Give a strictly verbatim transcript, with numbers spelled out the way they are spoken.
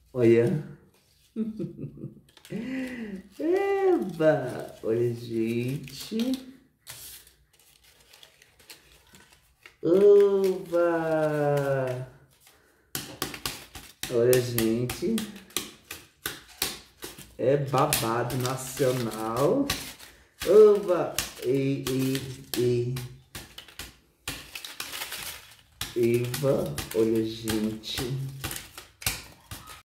Olha. Eba! Olha, gente. Oba! Olha, gente. É babado nacional. Oba! E, e, e. Eva, olha, gente.